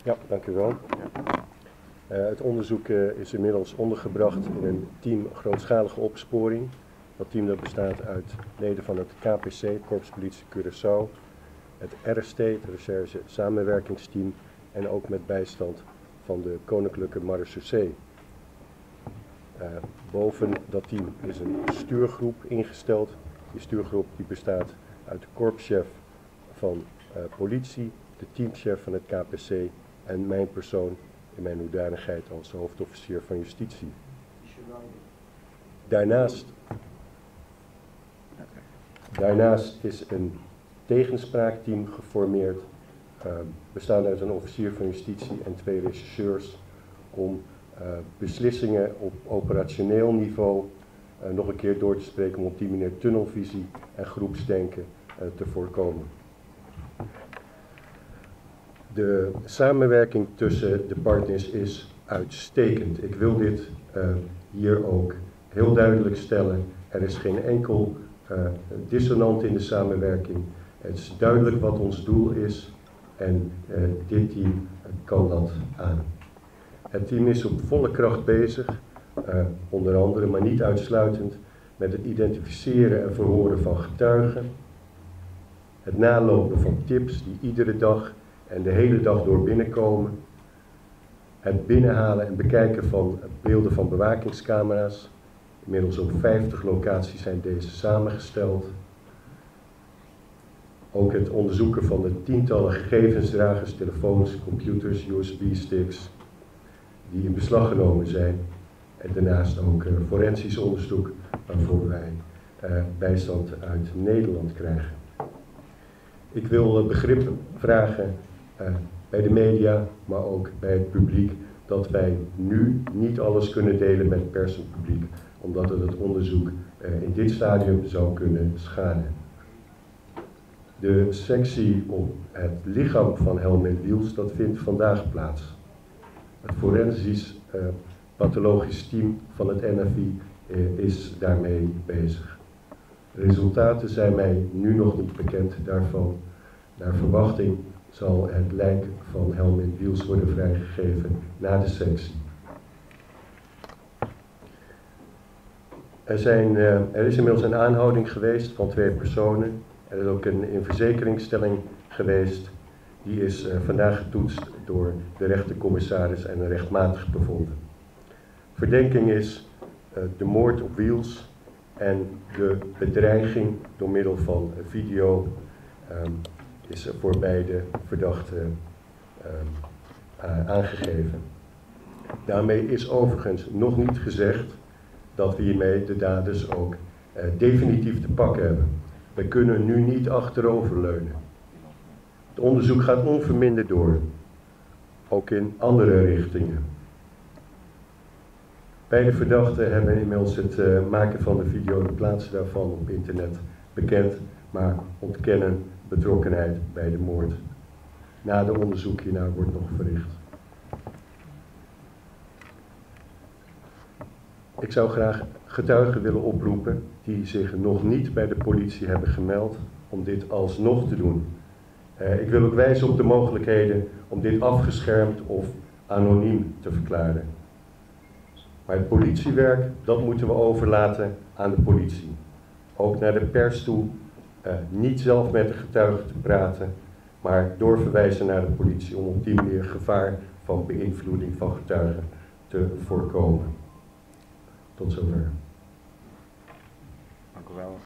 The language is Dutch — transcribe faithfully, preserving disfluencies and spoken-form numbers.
Ja, dank u wel. Uh, het onderzoek uh, is inmiddels ondergebracht in een team grootschalige opsporing. Dat team dat bestaat uit leden van het K P C, Korps Politie Curaçao, het R S T, het Recherche Samenwerkingsteam, en ook met bijstand van de Koninklijke Marechaussee. Uh, boven dat team is een stuurgroep ingesteld. Die stuurgroep die bestaat uit de korpschef van uh, politie, de teamchef van het K P C en mijn persoon in mijn hoedanigheid als hoofdofficier van justitie. Daarnaast, daarnaast is een tegenspraakteam geformeerd, uh, bestaande uit een officier van justitie en twee rechercheurs, om uh, beslissingen op operationeel niveau uh, nog een keer door te spreken, om op die manier tunnelvisie en groepsdenken uh, te voorkomen. De samenwerking tussen de partners is uitstekend. Ik wil dit uh, hier ook heel duidelijk stellen. Er is geen enkel uh, dissonant in de samenwerking. Het is duidelijk wat ons doel is en uh, dit team uh, kan dat aan. Het team is op volle kracht bezig, uh, onder andere, maar niet uitsluitend, met het identificeren en verhoren van getuigen, het nalopen van tips die iedere dag en de hele dag door binnenkomen, het binnenhalen en bekijken van beelden van bewakingscamera's. Inmiddels op vijftig locaties zijn deze samengesteld. Ook het onderzoeken van de tientallen gegevensdragers, telefoons, computers, U S B-sticks, die in beslag genomen zijn. En daarnaast ook uh, forensisch onderzoek, waarvoor wij uh, bijstand uit Nederland krijgen. Ik wil uh, begrip vragen uh, bij de media, maar ook bij het publiek, dat wij nu niet alles kunnen delen met pers en publiek, omdat het het onderzoek uh, in dit stadium zou kunnen schaden. De sectie op het lichaam van Helmin Wiels, dat vindt vandaag plaats. Het forensisch uh, pathologisch team van het N F I uh, is daarmee bezig. De resultaten zijn mij nu nog niet bekend daarvan. Naar verwachting zal het lijk van Helmin Wiels worden vrijgegeven na de sectie. Er, zijn, uh, er is inmiddels een aanhouding geweest van twee personen. Er is ook een inverzekeringstelling geweest. Die is uh, vandaag getoetst door de rechtercommissaris en een rechtmatig bevonden. Verdenking is uh, de moord op Wiels en de bedreiging door middel van uh, video um, is voor beide verdachten um, uh, aangegeven. Daarmee is overigens nog niet gezegd dat we hiermee de daders ook uh, definitief te pakken hebben. We kunnen nu niet achteroverleunen. Het onderzoek gaat onverminderd door, ook in andere richtingen. Beide verdachten hebben inmiddels het uh, maken van de video, de plaats daarvan op internet bekend, maar ontkennen betrokkenheid bij de moord. Nader onderzoek hiernaar wordt nog verricht. Ik zou graag getuigen willen oproepen die zich nog niet bij de politie hebben gemeld om dit alsnog te doen. Uh, ik wil ook wijzen op de mogelijkheden om dit afgeschermd of anoniem te verklaren. Maar het politiewerk, dat moeten we overlaten aan de politie. Ook naar de pers toe, uh, niet zelf met de getuigen te praten, maar doorverwijzen naar de politie om op die manier gevaar van beïnvloeding van getuigen te voorkomen. Tot zover. Dank u wel.